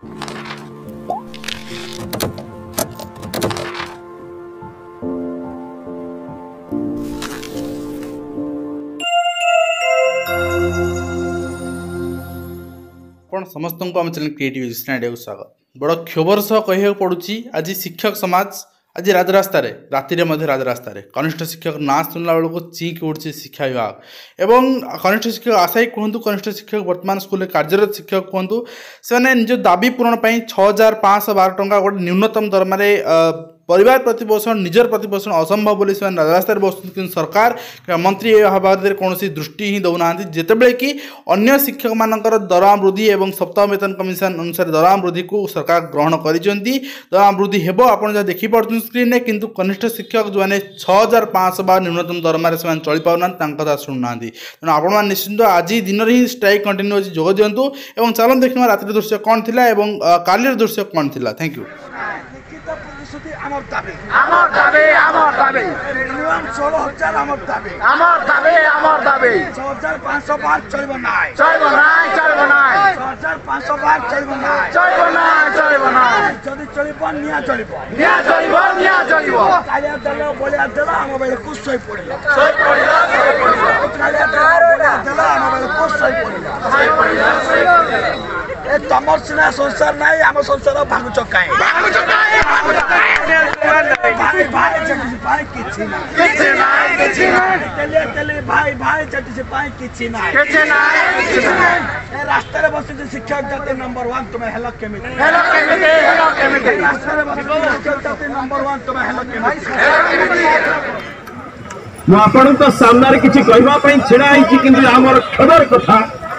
समस्त को आम चैनल क्रिएटिव एजुकेशन आइडिया को स्वागत। बड़ क्षोभर सह कह पड़ुची आज शिक्षक समाज आज राजरास्ता राति राजरास्ता कनिष्ठ शिक्षक ना शुणला बेलू चीक उड़ी शिक्षा विभाग एवं कनिष्ठ शिक्षक आशायी कहतु कनिष्ठ शिक्षक वर्तमान स्कूल कार्यरत शिक्षक कहतु से निज दाबी पूरण 6512 टंका गोटे न्यूनतम दरमा परिवार प्रतिपोषण निजर प्रतिपोषण असंभव बोली से राजरास्ता बसुँ कि सरकार मंत्री बाबद कौन दृष्टि ही दौना जितेबले कि अन्य शिक्षक मानकर दरमा वृद्धि और सप्ताह वेतन कमिशन अनुसार दरमा वृद्धि को सरकार ग्रहण कर दरमा वृद्धि हेब आप देखिपे स्क्रीन में किंतु कनिष्ठ शिक्षक जो मैंने 6512 न्यूनतम दरमा से चली पाना कथा शुणुना तेणु आप निश्चिंत आज दिन ही स्ट्राइक कंटिन्यू अच्छी जोग दिंतु और चलन देखा रातिर दृश्य कौन थी और कालिर दृश्य कौन थी। Thank you. আমার দাবি আমার দাবি আমার দাবি মিনিমাম 16000 আমার দাবি আমার দাবি আমার দাবি 6500 চলবে না চলবে না চলবে না 6500 চলবে না চলবে না চলবে না যদি চলিব নিয়া চলিব নিয়া চলিব নিয়া চলিব কালিয়া দল বলিয়া দল আমার বেলে কুসই পড়িল সই পড়িল সই পড়িল কালিয়া দল বলিয়া দল আমার বেলে কুসই পড়িল সই পড়িল সই পড়িল এ তমর সিনা সংসার নাই আমার সংসার ভাঙু চকাই ভাঙু চকাই ভাঙু চকাই भाई भाई चटी से पाए किछि ना किछि ना किछि ना तेले भाई भाई चटी से पाए किछि ना किछि ना किछि ना ए रास्ता रे बसिते शिक्षक जाते नंबर 1 तुम्हें हेलो केमिति रास्ता रे बसिते शिक्षक जाते नंबर 1 तुम्हें हेलो केमिति मु आपन तो सामने किछि कहबा पई छिड़ा आइछि किंतु हमर खबर कथा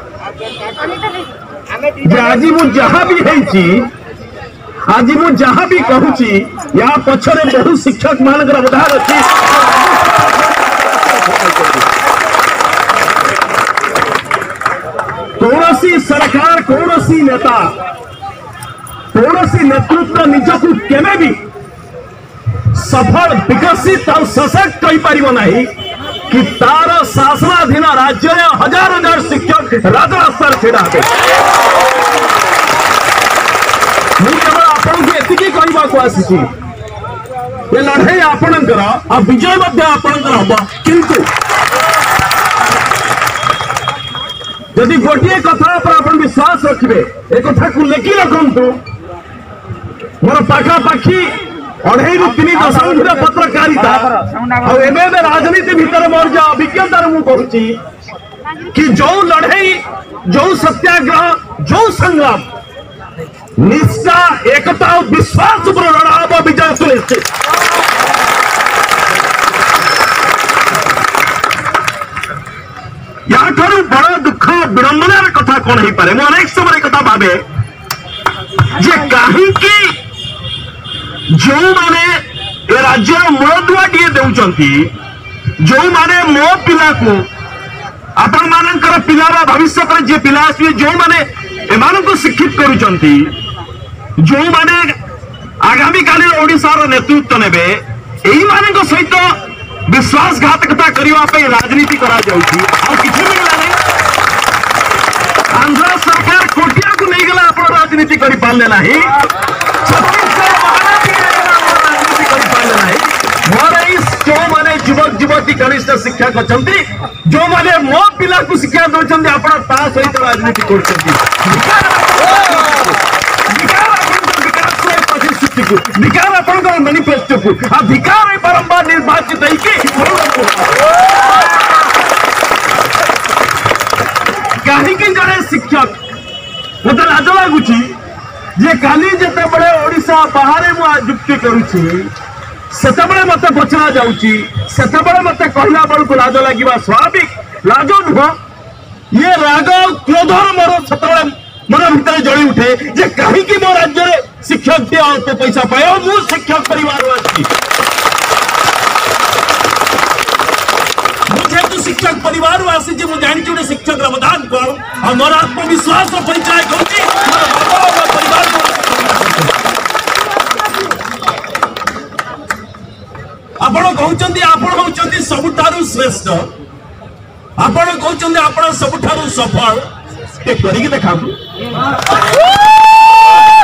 जे आज मु जहां भी हेछि आज मु जहां भी कहूची या पछरे बहु शिक्षक मानकर अवधान अच्छी कौनसी सरकार कौनसी नेता कौनसी नेतृत्व निजकू केमे भी सफल विकसित और सशक्त कही पारिबो नहीं कि तार शासनाधीन राज्य में हजार हजार शिक्षक राजरास्ता छिड़ा ये लड़ाई आपणकर आ विजय आपणकर हम किंतु यदि गोटे कथा पर विश्वास रखिए एक कथा को लेखि रखु मोर पाखापाखि 2.5 दशंधि पत्रकारिता और राजनीति भितर मोर जो अभिज्ञता मुझे कि जो लड़ाई जो सत्याग्रह जो संग्राम निष्ठा एकता और विश्वास पर लड़ा विजय सुनिश्चित या बड़ दुख विडंबनार कथा कौन हो पारे अनेक समय कथा भावे जे कहीं जो माने ए राज्य मूलदुआटे देउचंती जो माने मो पिला को आपण मानकर पिलार भविष्य पर जे पिला आसवे जो माने एमान को शिक्षित करुचंती जो माने आगामी काल ओडिशार नेतृत्व नेबे एही माने को सहित विश्वासघातकता करिवा पे राजनीति करा जाउची और किछि भी मिला नहीं आंध्र सरकार कोटिया को नहीं गला आपण राजनीति करि पाले नाही छत्तीसगढ़ महाराष्ट्र राजनीति करि पाले नाही मोर इस जो माने युवक युवती कनिष्ठ शिक्षक अछंती जो माने मो पिला को शिक्षा दोचंती आपण ता सहित राजनीति करचंती विकार अपन मैनिफेस्टो को अधिकार बारंबार निर्वाचित कहीं जड़े शिक्षक मत लाज लगुच काली जिते बड़े ओडिशा बाहर मुक्ति करुच्ची सेतबे मत पचरा जाऊँगी सेतबे मत कहला बेलू को लाज लगे स्वाभाविक लाज नुह ये राग क्रोधर मोर सेतबे मन भितर जली उठे जे कहीं मो राज्य शिक्षक दिए अल्प पैसा पाए मु शिक्षक परिवार मुझे शिक्षक परिवार आसी मुझे जानी गोटे शिक्षक अवदान कौन और मोर आत्मविश्वास परिचय करुँगी परिवार आपण कहते आपण होती सबुठारु श्रेष्ठ आपण कहते आपण सबुठारु सफल देखा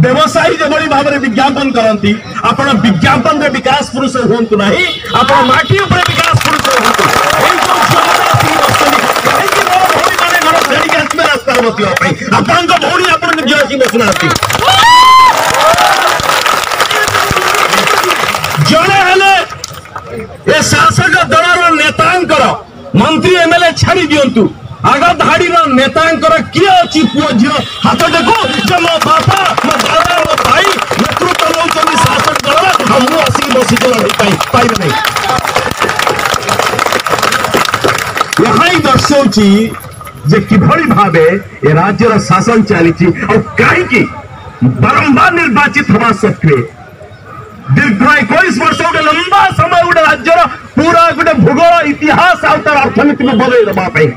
व्यवसायी जो भाव में विज्ञापन करती आपण विज्ञापन रे विकास पुरुष हूँ ना आपण माटी उपरे विकास पुरुष रास्ता बसवाई आपण भौणी आपण निज आसी बसुना जड़े हेले ए शासक दलर नेतांकर मंत्री एमएलए छाड़ी दिंतु आग धाड़ी नेतांकर किए अच्छी पुओ झील हाथ देखो जे मो बापा मो दादा मो भाई नेतृत्व नौकरी शासक दल मुझे आसिक बसी लड़ाई पाइबे नहीं यहाँ ही दर्शाऊँची जे किभली भावे ए राज्यर शासन चली कहीं बारंबार निर्वाचित हवा सत्वे दीर्घ 21 वर्ष गोटे लंबा समय गोटे राज्यर पूरा गोटे भूगोल इतिहास आर अर्थनीति में बदल देवाई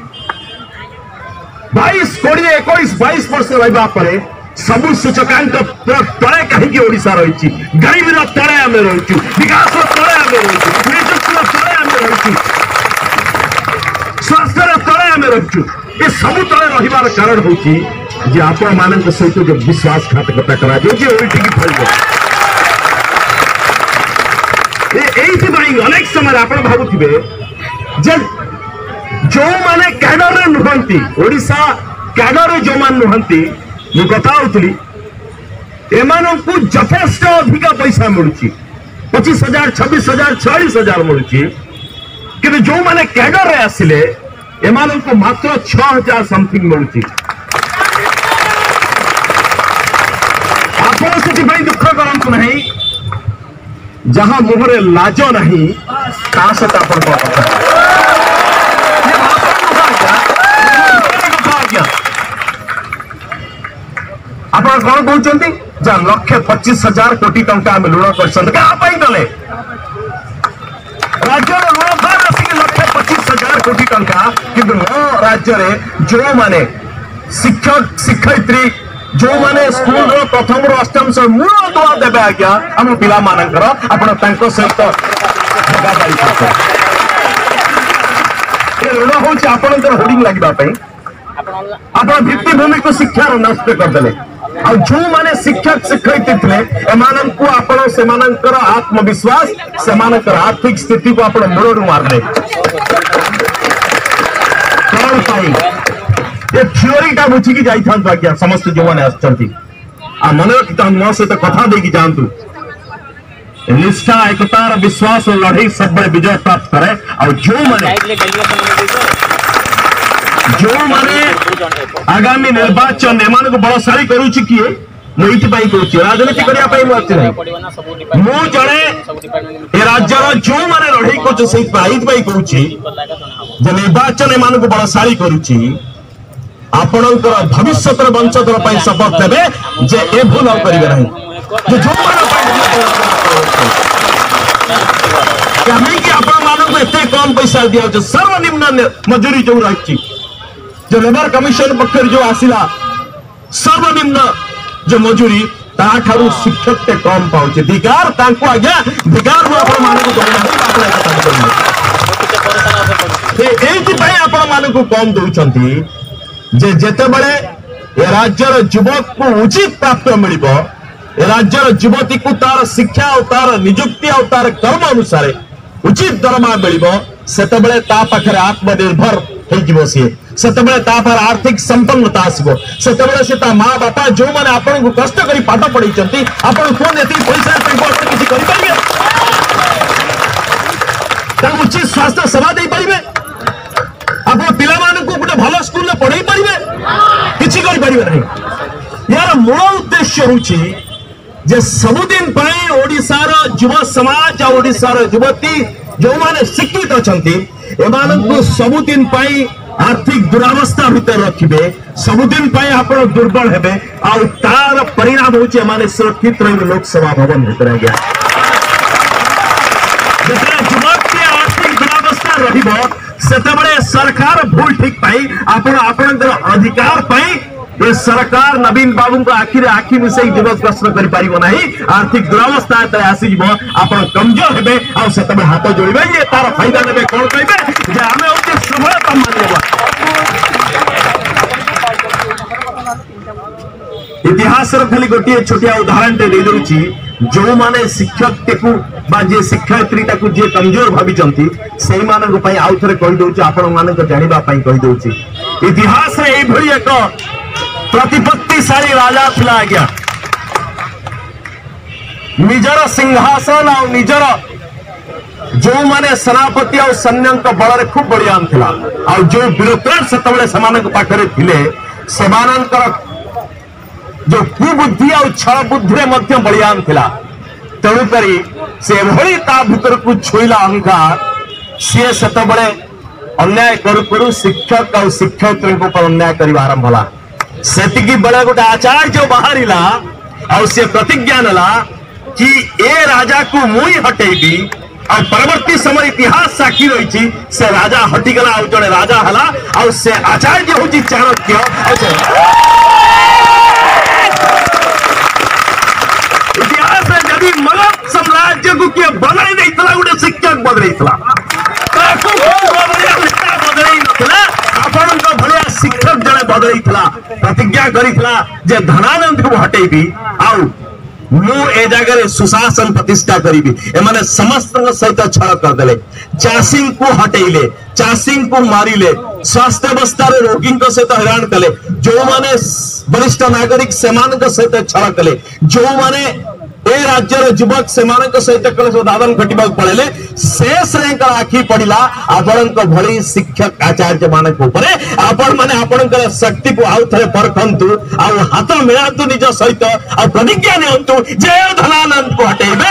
22 वर्ष रही सबु सूचकांक तले कहीं ओडिशा रही गरीबी तले आम रही विकास तले आम रही निजुक्ति तले आम रही स्वास्थ्य तले आम रही ये सब तले रही कारण हूँ आपण मान सहित जो विश्वासघातकता कर अनेक समय आप भावुवे जो माने कैडर नुहंती ओडिशा कैडर जो मान नुहंती मु कथा होतली एमानन को यथेष्ट अधिक पैसा मिलुची 25,000 26,000 40,000 मिलुची कि जो माने कैडर रे आसिले एमानन को मात्र 6,000 समथिंग मिलुची आपण सेति भाई दुख करंतु नहीं जहां मुहरे लाज नहीं ता सहित आप कौन कहते जहाँ 1,25,000 कोटी टंका आम ऋण कर राज्य ऋण आसिक 1,25,000 कोटी टंका कि राज्य में जो माने शिक्षक शिक्षयित्री जो माने स्कूल प्रथम रू अष्टम से मूल दुआ देवे आज्ञा आम पिला मानकर आप सहित ऋण हूँ आपंकर होर्डिंग लगे आप भित्तिभूमि को शिक्षा नष्ट करदे आ जो माने शिक्षक शिक्षयित्री थे एमान को आपण से आत्मविश्वास से आर्थिक स्थिति को आप मूलू मारले कौन पाई ये थियोरीटा बुझिकी जाइथा आज्ञा समस्त जो मैंने मन रखी मो सहित कथा देकी जातु निष्ठा एकतार विश्वास और लड़ाई सब विजय प्राप्त करे और जो माने आगामी निर्वाचन एमान को बलशाली करुची किए मुझे राजनीति करने मु जड़े राज्यर जो मैंने लड़ाई करुची निर्वाचन एमान को बलशाली करुची आपणकर भविष्य वंशधर शपथ देवे जे ए भूल करेंगे नहीं जो कहीं कम पैसा दिया सर्वनिम्न मजूरी जो रही जो लेबर कमिशन पक्ष जो आसला सर्वनिम्न जो मजूरी ताठारू शिक्षक ते कम पाउचे दिगार आज्ञा दिगार आपको कम दौरान जे जेते बड़े ए राज्यर युवक को उचित प्राप्त मिल राज्यर युवती को तार शिक्षा और तार निजुक्ति और तार कर्म अनुसार उचित दरमा मिल से पाखे आत्मनिर्भर हो आर्थिक संपन्नता आसो से माँ बापा जो मैंने आपन को कष्ट कर पाठ पढ़ी आपन कौन ये पैसा किसी करेंगे उचित स्वास्थ्य सेवा दे पारे आप पिला को गोटे भल स्कूल पढ़ाई पारे किसी नहीं यार मूल उद्देश्य हूँ सबुदिन ओडिशार युव समाज और ओडिशार युवती जो माने शिक्षित अच्छा एमान सबुदिन आर्थिक दुरावस्था भीतर रखिए सबुदिन आप दुर्बल हे तार परिणाम हूँ सुरक्षित रही लोकसभा भवन भीतर आज्ञा युवती आर्थिक दुरावस्था रही सरकार भूल ठीक आपण अधिकार ये सरकार नवीन बाबू को आखिर आखि मिसई दिवस प्रश्न कर आर्थिक दुरावस्था आसी आप कमजोर हेबे हाथ जोड़े ये तार फायदा ने कौन कहे आम हूँ सफलता मान इतिहास इतिहास खाली गोटे छोटिया उदाहरण दे दूची जो माने शिक्षक जे शिक्षयित्री जे कमजोर भावी से आउ थे कहीदे आपण मान जानापी कहीदे इतिहास एक प्रतिपत्तिशाली राजा थिला आज्ञा निजर सिंहासन आ निजर जो माने सेनापति और सैन्य बल खूब बलियान थिला आ जो ब्यूरोक्रेट से पाखरे थिले सेमानंकर जो कुबुद्धि और छल बुद्धि मध्य बलियान थिला तेणुकरी से भली ता भीतर को छुईला अहंकार सी सेतबले अन्याय करू करू शिक्षक और शिक्षयित्री पर अन्याय करवा आरंभ होला सेतिकी बेले गोटे आचार्य बाहरिला और से प्रतिज्ञा नेला कि ए राजा को मुई हटेबी और परवर्ती समय इतिहास साक्षी रही से राजा हटिगला और जड़े राजा हला और से आचार्य होची चाणक्य इतिहास में जब मगध साम्राज्य को किए बदल नहीं गोटे शिक्षक बदल भाया शिक्षक जड़े बदल प्रतिज्ञा कर धनानंद को हटेबी आउ मु ए जगह सुशासन प्रतिष्ठा करी एमाने समस्त सहित छल करदे चाषी को हटेले चाषी को मारिले स्वास्थ्य अवस्था रोगी सहित हैरान कले जो माने वरिष्ठ नागरिक सेमान सहित छल कले जो माने ए राज्यर युवक सेमानक सहित कले दादन घटिबा पड़े शेष आखि पड़ा आपण भली शिक्षक आचार्य मान आपण मैंने आपण शक्ति को आउ थे परखंतु आ हाथ मिलातु निज सहित आ प्रतिज्ञा नियंतु जय धनानंद को हटेबे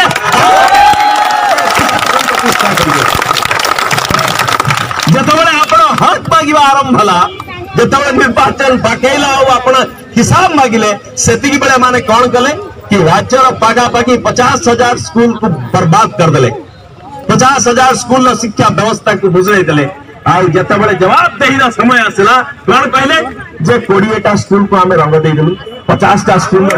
जतबले आपण हाथ मागिबा आरंभ हला जतबले निर्वाचन पाकेला आपण हिसाब मागिले सेतिकी बेले माने कोन कले कि राज्य पाखापाखि 50,000 स्कूल को बर्बाद कर दे 50,000 स्कूल शिक्षा व्यवस्था को बुझे देले आते जवाबदेही समय आसला कौन कहले जे 20टा स्कूल को आम रंग देदेलु 50टा स्कूल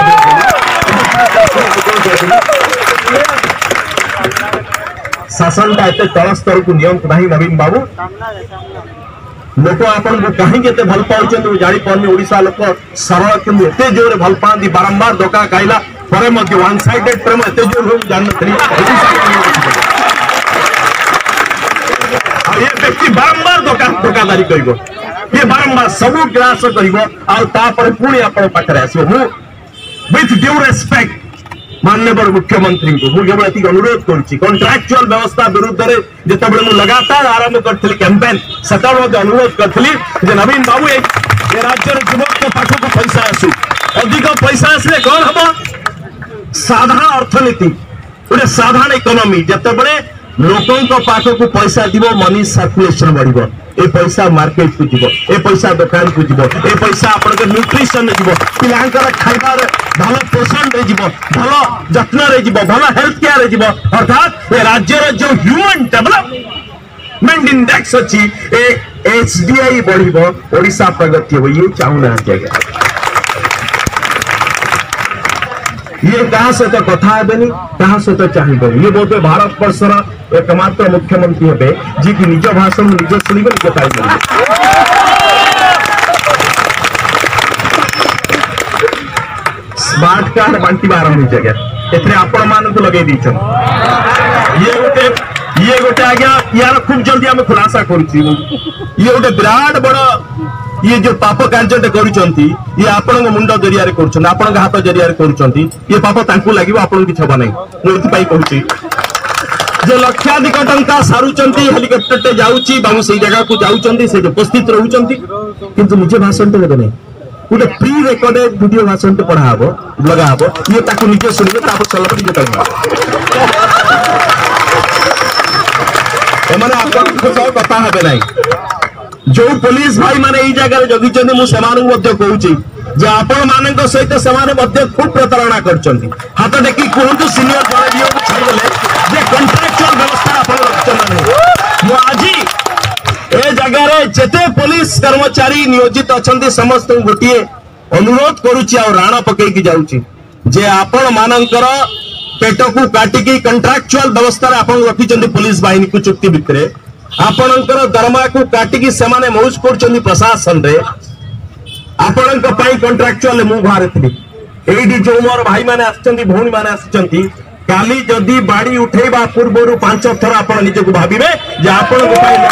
शासन का एत तल स्तर को नियंत नहीं नवीन बाबू लोक आपन को कहीं के भल पाउछन जानी पानी ओडिशा लोक सरल कि एते जोर भल पाती बारंबार धोखा खाइला पर वन साइडेड प्रेम एते जोर हो जान ये व्यक्ति बारंबार धोखाधारी करिवो ये बारंबार सब ग्रास करिवो आ तापर पुणी आपन पाखरे आसीबो मु विथ ड्यू रेस्पेक्ट माननीय मुख्यमंत्री को मुझे अनुरोध करुच्ची कॉन्ट्रैक्चुअल व्यवस्था विरुद्ध में जितेबाला मुझे लगातार आरंभ करी कैंपेन से अनुरोध करी नवीन बाबू ये राज्य युवक पाखक पैसा आसू अधिक पैसा आसले कौन हम साधारण अर्थनीति गोटे साधारण इकोनॉमी जितेबाला लोकों पाखक पैसा दिव मनी सर्कुलेशन बढ़ ए पैसा मार्केट को जीव ए पैसा दुकान को जीव ए पैसा आपन न्यूट्रिशन जीव पिलांकर खाइबार भल पोषण रे जीव भल जत्न रे जीव भल हेल्थ केयर रे जीव अर्थात ए राज्य जो ह्यूमन डेवलपमेंट इंडेक्स अछि ए एचडीआई बढ़िबो ओडिशा प्रगति हो ये चाहूना जाएगा ये कहा सहित कथा हेबेनी कहा सहित चाहिए ये बोधे भारत वर्षर एकमात्र मुख्यमंत्री हे जी की निज भाषण निज शुणवे निज टाइम स्मार्ट कार्ड बांटा आरंभ हो आपण मान को लगे ये गोटे आज्ञा यार खूब जल्दी आम खुलासा करुच्छी ये गोटे विराट बड़ ये जो पाप कार्य करुँच ये आपण मुंड जरिया कर हाथ जरिया कर ये पाप तांकु लगे आपन किसी हम ना मुझे कहूँ जो लक्षाधिक टंका सारुंट हेलिकप्टर जाऊँ से जगह को जाऊँ उपस्थित रोच किंतु निजे भाषण देवे नहीं गोटे प्री रेकर्डेड वीडियो भाषण पढ़ा हम लगा हम ये निजे शुणे निजे कथा हे ना जो पुलिस भाई माने ई जगह जगी मुझे कहूँ आपण मान सहित खूब प्रतारणा कर हाथ टेकी कहतु सीनियर जड़े छाड़देले कंट्राक्चुअल व्यवस्था आज ए जगह जेते पुलिस कर्मचारी नियोजित अच्छा समस्त गोटे अनुरोध करुच्ची राण पकईकी जाऊँगी जे आपण मानकर पेट को काटिकी कंट्राक्चुअल व्यवस्था आपण रखी पुलिस बाहिनी को चुक्ति भितर आपणकर दरमा को काटिकी सेमाने मौज कर प्रशासन रे आपण कंट्राक्चुअल मु बाहर थी एडी जो मोर भाई माने आछंती भौणी माने आछंती काली जदी बाड़ी उठेबा पूर्वरु 5 थर आपण निज को भाबिबे जे आपण को पाई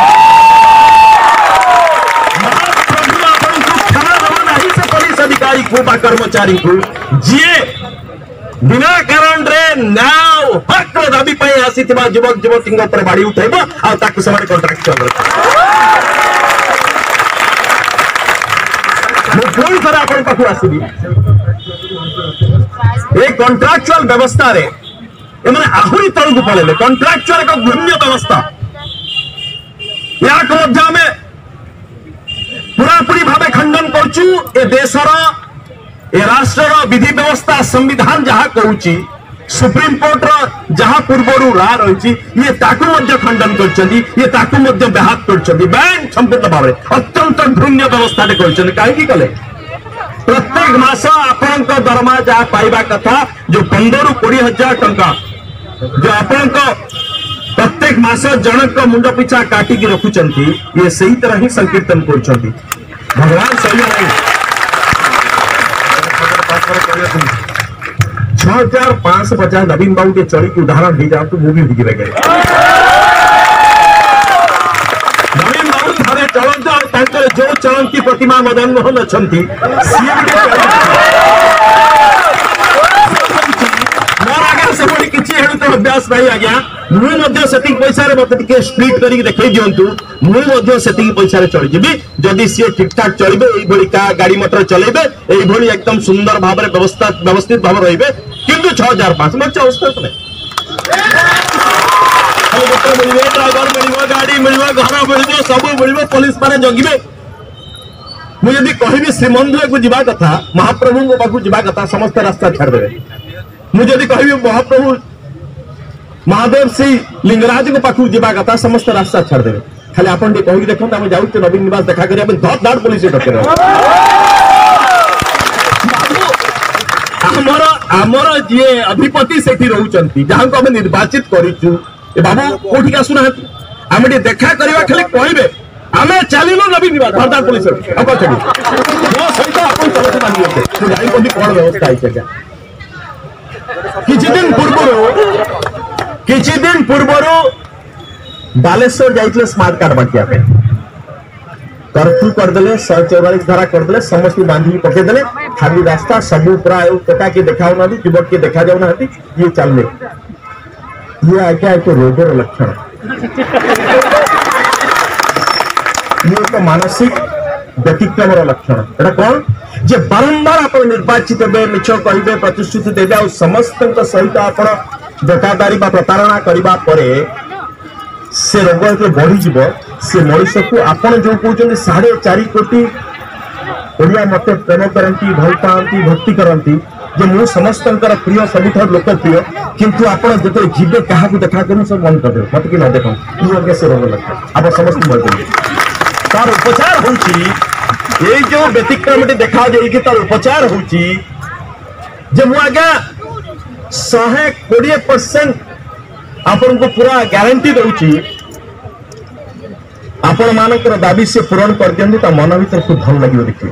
महाप्रभु आपण को क्षमा दबो नाही से पुलिस अधिकारी को बा कर्मचारी को जे बिना कारण रे न्याय हक दाबी पाई आसीथिबा युवक युवती ऊपर बाड़ी उठेबा आ ताकु समान कॉन्ट्रैक्चुअल कोई थर आपण पाखु आसीबी एक कॉन्ट्रैक्चुअल व्यवस्था रे एमाने आहुरी तळकु पळेले कॉन्ट्रैक्चुअल एक घृण्य व्यवस्था या को मध्य में पूरापूरी भावे खंडन करछु ए देशर ए राष्ट्रर विधि व्यवस्था संविधान जहा कहूची सुप्रीम कोर्ट रो जहा पूर्वरु रा रहिछि ये ताकु मध्य खंडन करछन्ती ये ताकु मध्य व्याहत करछन्ती बैंक संपूर्ण भावे अत्यंत घृण्य व्यवस्था रे करछन्ती काहे की कले प्रत्येक मास आपण दरमा जहाँ पाइबा कथा जो 15 ରୁ 20 हजार टंका जो आपण प्रत्येक मास जनक मुंड पिछा काटिकी रखुचंती ये सही तरह ही संकीर्तन कर भगवान सही नहीं 6550 नवीन बाबू के चढ़ी की उदाहरण दी जाओ तो वो भी बुझे गए नवीन बाबू थे चलते और जो चलती प्रतिमा मदन मोहन अच्छा मोर आगे से किसी तो अभ्यास नहीं आज्ञा मुझे पैसा मत स्प्लिट कर देखई दिंतु मुझे पैसा चढ़ी जदि सी ठीक ठाक चलिए गाड़ी मोटर चलेबे एकदम सुंदर भाव व्यवस्थित भाव रे किंतु 6500 मत अवस्था ड्राइवर मिल गाड़ी मिल घर मिल सब मिल पुलिस माने जगिबे मुझे कहबी श्रीमंदिर को जावा कथा महाप्रभु पाखु जावा कथा समस्त रास्ता छाड़देवे मुझे कहबी महाप्रभु महादेव श्री लिंगराज को पाखु जावा कथा समस्त रास्ता छाड़देवे खाली आप कही देखो आम जाऊँ नवीन निवास देखा करें धड़ धाड़ पुलिस आमर जी अधिपति से रोचंती जहाँ को आम निर्वाचित करूँ बाबू कौटी आसुना आम देखा करवा खाली कहबे आम चलू नवीन निवास धड़ धाड़ पुलिस सहित आप कौन व्यवस्था है किछि दिन पूर्व बालेश्वर जाइए स्मार्ट कार्ड बांटिया कर्फ्यू करदे 144 धारा करदे समस्त बांधी पकईदे खाली रास्ता सबू पूरा टका किए देखा युवक किए देखा जाऊना ये चलने ये आज्ञा एक रोगर लक्षण ये एक मानसिक व्यतिक्रम लक्षण एटा कौन जे बारंबार आप निर्वाचित हे मिछ कहे प्रतिश्रुति देवे आ समस्त सहित आप धोखादारी प्रतारणा करने पर से रोग बढ़ीज से मनुष्य को आपड़ जो कहते 4.5 कोटी ओडिया मत प्रेम करती भल पाती भक्ति करती जे मु समस्त प्रिय सबुठ लोकप्रिय किंतु आप जो जीवे क्या देखा कर सब बंद कर मत कि न देख ये से रोग लक्षण आप समस्त मर तार उपचार होची जो व्यतिक्रम देखा जाए तार उपचार होची जे मु आज्ञा 120% आपन को पूरा गारंटी दूची आपण मानकर दाबी से पूरण कर दियंतु ता मन भीतर खूब भल लगे देखिए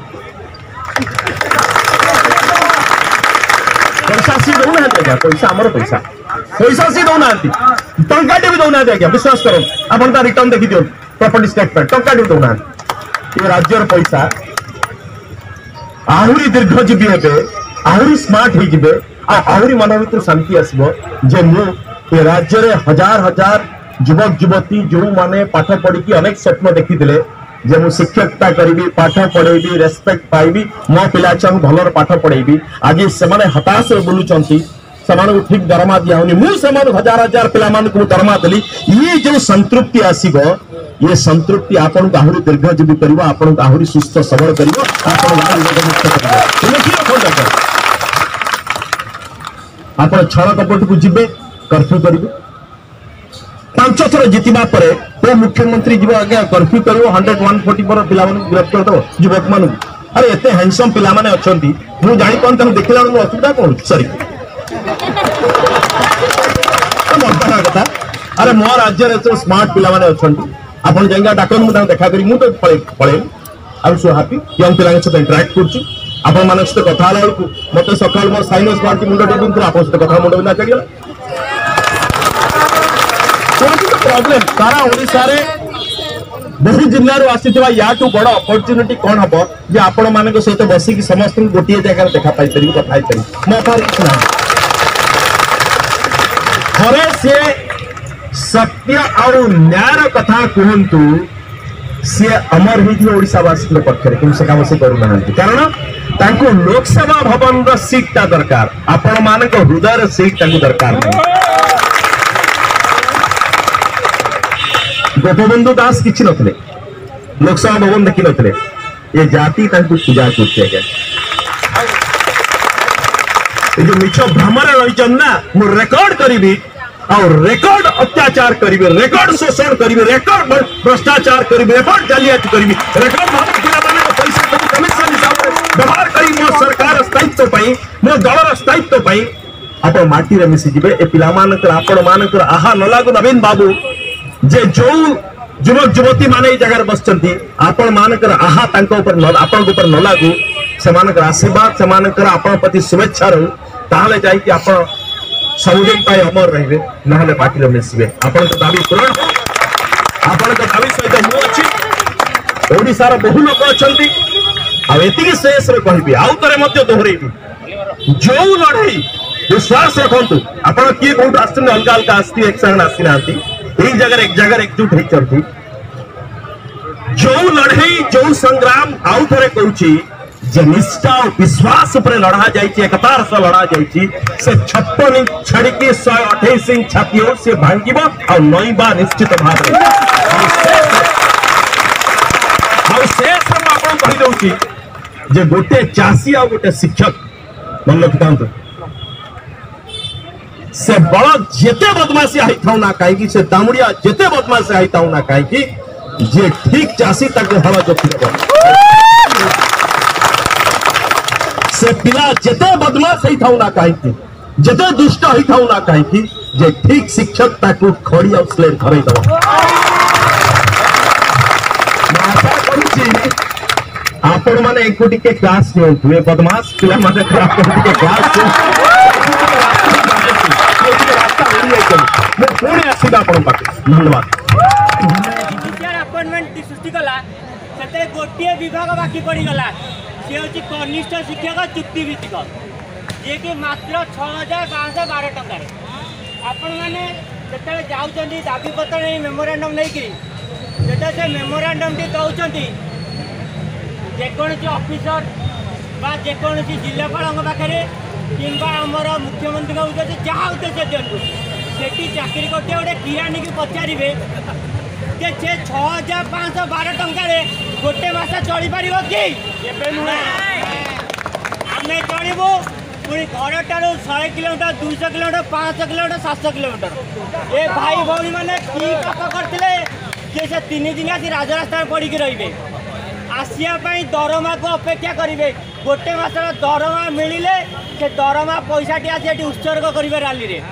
पैसा सी दौना आज्ञा पैसा आमर पैसा सी दौना टंका भी दौना आज्ञा विश्वास करो आपन ता रिटर्न देखि दियो प्रॉपर्टी स्टेटमेंट टंका भी दौना ये राज्यर पैसा आहुरी दीर्घजीवी हेबे आहुरी स्मार्ट हो जिबे आहुरी मन भीतर शांति आसबो जे मु ये राज्य रे हजार हजार युवक युवती जो माने पाठ पढ़ी अनेक स्वप्न देखी जे मु शिक्षकता करी पाठ पढ़ेबी रेस्पेक्ट पाइबी मो पिला छन भलर पाठ पढ़ेबी आज से माने हताश बुलुचंती से ठीक दरमा दिया होनी मु से हजार हजार पिला को दरमा देली ये जो संतृप्ति आसीबो ये संतृप्ति आपन को आहुरी दीर्घजीवी करिवो आपन को आहुरी सुस्थ सबल करिवो आपन मुक्त करिवो आपन छल कपट को जिबे कर्फ्यू करिवो 5 थर जितिबा परे तो मुख्यमंत्री जीव आगे कर्फ्यू करिवो 100-140 पर पिला मन गिरफ्त कर दो युवक मन अरे एते हैंडसम पिला माने अछंती मु जानि कोन तन देखला न असुविधा कोन सॉरी तो मरता कथा अरे मो राज्य रे तो स्मार्ट पिला माने अछंती आपन जंगा डाकन मु देखा करी मु तो पळे आई एम सो हैप्पी यंग पिला के साथ इंटरेक्ट करछु आपण मान सहित कथा बेलू मत सका मोर साइनस बाहर मुंड टेकुन आप सहित कथा मुंड बिना चढ़ीगला प्रॉब्लम सारा ओडिशा रे बहु जिल्लारू आसीथिबा याटू बड़ अपॉर्चुनिटी कौन हम जे आपण मान सहित बसिक समस्त गोटे जगह देखा पाई पारि कथा पारि मो पार थरे से सत्य और न्याय कथा कहतु सी अमर होशावासी पक्षर कि से काम से करूना कारण तांको लोकसभा भवन रो सीटा दरकार आपण मान हृदय सीट दरकार गोपबंधु दास किसी नथिले लोकसभा भवन देखी नथिले ये जाति पूजा करते जो मिछ भ्रमर रही ना मु रेकर्ड करी और रेकर्ड अत्याचार करी रेकर्ड शोषण करी रेकर्ड भ्रष्टाचार करी रेकर्ड जालियाती करी रेकर्ड पैसा कमिशन हिसाब से व्यवहार करी मो सरकार स्थायित्व पाई मो दलर स्थायित्व पाई आप माटी रे मिसी जिबे ए पिला मानकर आपण मानकर आहा न लागु नवीन बाबू जे जो युवक युवती माने ए जगह बसचंती आपण मानकर आहा तांको ऊपर आपण ऊपर न लागु से मानकर आशीर्वाद से मानकर आपण प्रति शुभेच्छा रहू ताहले जाई कि आपण सबुदिन पाई अमर रहिबे नहले पार्टी रे मिसिबे आपण तो दाबी पूर्ण आपण तो दाबी सहित मु अछि ओडिसा रो बहु लोक अछंती आ एतिकी शेष रे कहबी आउ तरे मध्य दोहरेबी जो लड़ाई विश्वास रखंतु आपण किए कोठ आस्तने अलग अलग आस्ती एक संग आसी नांती एक जगह एकजुट होई चलती जो लड़ाई जो संग्राम आउ थरे कहूची जे निष्ठा और विश्वास पर लड़ा जाइए एकतार से लड़ा जाइए से 56 छड़ी के 128 इंच छाती से भांगिब और नईबा निश्चित भाव शेष आपन कहि दउची जे गोटे चासी और गोटे शिक्षक मन रखिथांत से बड़ जेते बदमाशी आई थाउ ना काई से दामुड़िया जेते बदमाशी आई थाउ ना काई जे ठीक चासी तक हवा जोखी देबो से पिला जेते बदमाश होई थाउ ना काई जेते दुष्ट होई थाउ ना काई जे ठीक शिक्षक ताकू खड़ी और स्लेट खरई दबो आशा करूची आपण माने एकोटी के क्लास नियंतु ए बदमाश पिला माने खराब के क्लास मैं पुणे आसीबा आपण पाके धन्यवाद टीचर अपॉइंटमेंट सृष्टि कला सेते गोटिए विभाग बाकी पड़ी गला से हूँ कनिष्ठ शिक्षक चुक्तिभित्तिक जी कि मात्र 6512 टकर आपण मैंने जो जाऊँच दाबीपत्र नहीं मेमोरांडम नहीं जो से मेमोरांडम टी दौरान जेकोसी ऑफिसर बा जेकोसी जिलापाल पाखे कि आमर मुख्यमंत्री उद्देश्य जहाँ उद्देश्य दिंतु से चाकरी करते गोटे किरानी की पचारे जे से 6512 टकर गोटे मास चली पार कि आम चलू पुणी घर ठार 100 किलोमीटर 200 किलोमीटर 500 किलोमीटर 700 किलोमीटर ए भाई भौणी मैंने कि पाप करते कि से 3 दिन आसी राजरास्ता पड़ी रे आसापी दरमा को अपेक्षा करेंगे गोटे मासर दरमा मिले से दरमा पैसा टी आसी उत्सर्ग करेंगे रैली रे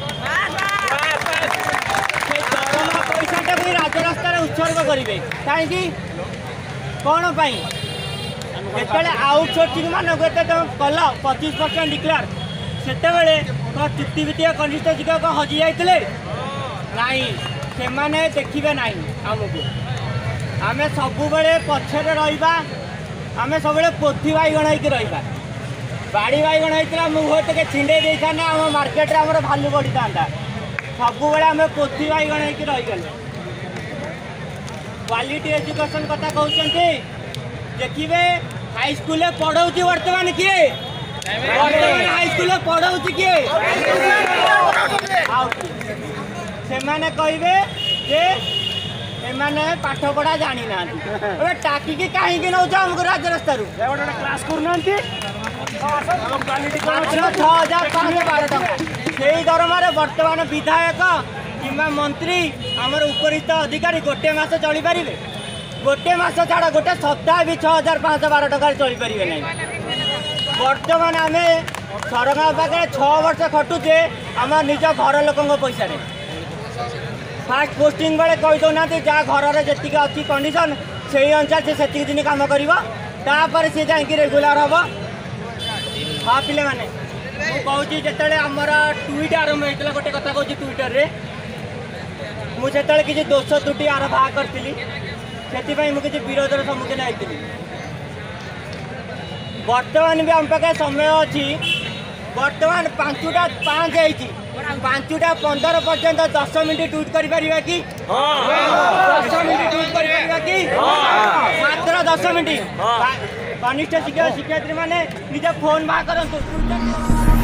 दरमा पैसा टी राजरास्ता उत्सर्ग करेंगे कहीं कौन पाई जिते आउटसोर्सिंग मानक तुम कल 25% डिक्लेयर से चुक्तिभित्तिक कनिष्ठ शिक्षक हजि जाते से मैंने देखिए ना आमको आम सब पछरे रहा आम सब पोथी बैगण होकर रहा बाड़ी बैगण होता मुझे टे छिंडे दे था आम मार्केट में आम भालू बढ़ी था सब आम पोथी बैगण होकर रहीगले क्वालिटी एजुकेशन कथा कहते देखिए हाईस्कूल पढ़ाऊँ बर्तमान किए बर्तमान हाईस्कूल पढ़ाऊँ किए से मैंने कहे जे एमाने पाठ पढ़ा जानी ना टाकिकी कहीं नौ आमको राजरास्ता क्लास करना 6512 टका से दरमार बर्तमान विधायक कि मंत्री आमर उपरिस्थ अधिकारी गोटे मास चली पारे गोटे मास छाड़ गोटे सप्ताह भी 6512 टका चली पारे ना बर्तमान आम सरकार पाखे 6 वर्ष खटुचे आम निज घर लोक पैसा फास्ट पोस्टिंग बेले कही दौना जहाँ घर में जी अच्छी कंडीशन से अनुसार से दिन कम कर तापर सी जाकि रेगुलर हम हाँ पे मैंने मुझे जिते आमर ट्विट आरंभ होता गोटे कथा कहूँ ट्विटर रे मुझे किसी दोष त्रुटि आर बाहर करी से मुझे विरोधर सम्मुखीन होती बर्तमान भी आम पाखे समय अच्छी बर्तमान 5टा 5 5टा 15 पर्यंत 10 मिनट ट्विट कर कि 10 मिनट ट्विट कर कि मात्र 10 मिनट कनिष्ठ शिक्षक शिक्षयित्री मैंने निज फोन बाहर करूँ